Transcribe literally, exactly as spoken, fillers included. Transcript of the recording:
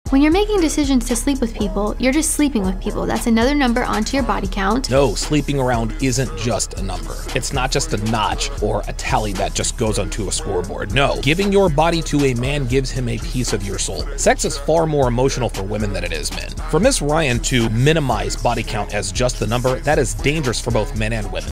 When you're making decisions to sleep with people, you're just sleeping with people. That's another number onto your body count. No, sleeping around isn't just a number. It's not just a notch or a tally that just goes onto a scoreboard. No, giving your body to a man gives him a piece of your soul. Sex is far more emotional for women than it is men. For Miss Ryan to minimize body count as just the number, that is dangerous for both men and women.